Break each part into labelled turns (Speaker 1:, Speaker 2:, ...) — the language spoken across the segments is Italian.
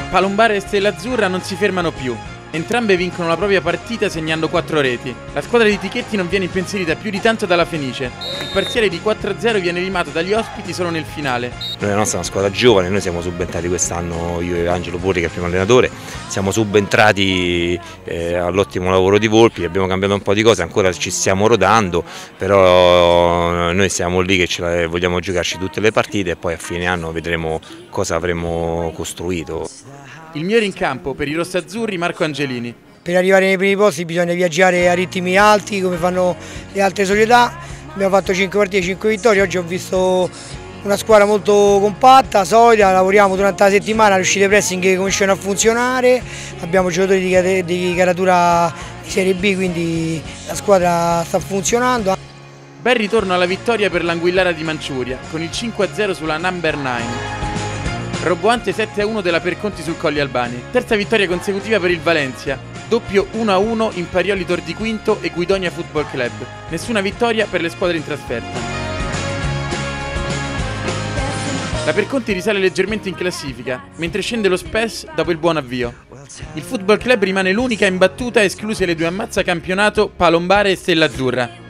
Speaker 1: Palombare e Stella Azzurra non si fermano più. Entrambe vincono la propria partita segnando 4 reti. La squadra di Tichetti non viene impensierita più di tanto dalla Fenice. Il parziale di 4-0 viene rimato dagli ospiti solo nel finale.
Speaker 2: Noi la nostra è una squadra giovane, noi siamo subentrati quest'anno, io e Angelo Porri che è il primo allenatore, siamo subentrati all'ottimo lavoro di Volpi, abbiamo cambiato un po' di cose, ancora ci stiamo rodando, però noi siamo lì che vogliamo giocarci tutte le partite e poi a fine anno vedremo cosa avremo costruito.
Speaker 1: Il migliore in campo per i rossazzurri Marco Angelini.
Speaker 3: Per arrivare nei primi posti bisogna viaggiare a ritmi alti come fanno le altre società. Abbiamo fatto 5 partite, 5 vittorie, oggi ho visto una squadra molto compatta, solida, lavoriamo durante la settimana, le uscite pressing che cominciano a funzionare, abbiamo giocatori di caratura di Serie B, quindi la squadra sta funzionando.
Speaker 1: Bel ritorno alla vittoria per l'Anguillara di Manciuria, con il 5-0 sulla Number 9. Roboante 7-1 della Perconti sul Colli Albani. Terza vittoria consecutiva per il Valencia. Doppio 1-1 in Parioli Tor di Quinto e Guidonia Football Club. Nessuna vittoria per le squadre in trasferta. La Perconti risale leggermente in classifica, mentre scende lo Spes dopo il buon avvio. Il Football Club rimane l'unica imbattuta, escluse le due ammazza campionato Palombare e Stella Azzurra.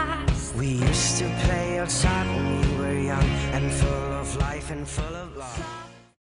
Speaker 4: We used to play outside when we were young and full of life and full of love.